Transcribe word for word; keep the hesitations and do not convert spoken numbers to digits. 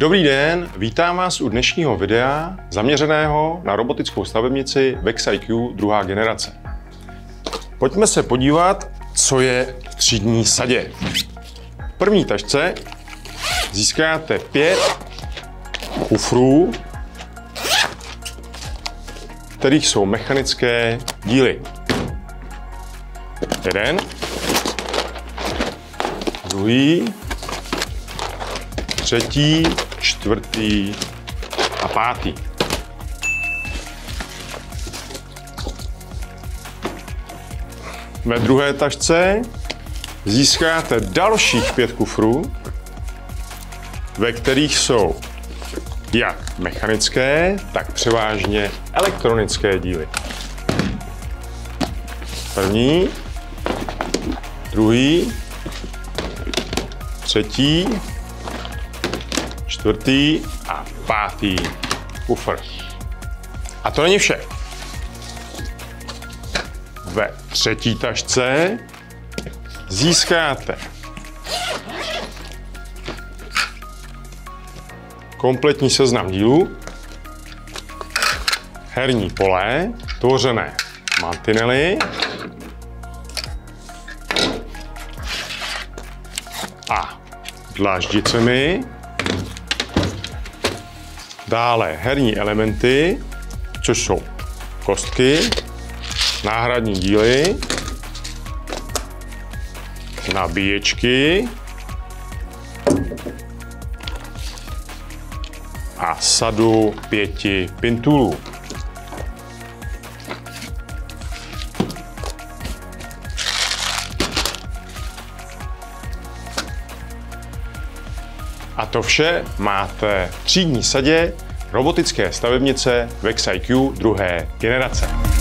Dobrý den, vítám vás u dnešního videa zaměřeného na robotickou stavebnici VexIQ druhá generace. Pojďme se podívat, co je v třídní sadě. V první tašce získáte pět kufrů, v kterých jsou mechanické díly. Jeden, druhý, třetí, čtvrtý a pátý. Ve druhé tašce získáte dalších pět kufrů, ve kterých jsou jak mechanické, tak převážně elektronické díly. První, druhý, třetí, čtvrtý a pátý kufr. A to není vše. Ve třetí tašce získáte kompletní seznam dílů, herní pole, tvořené mantinely a dláždicemi, dále herní elementy, což jsou kostky, náhradní díly, nabíječky a sadu pěti pintulů. A to vše máte v třídní sadě robotické stavebnice VexIQ druhé generace.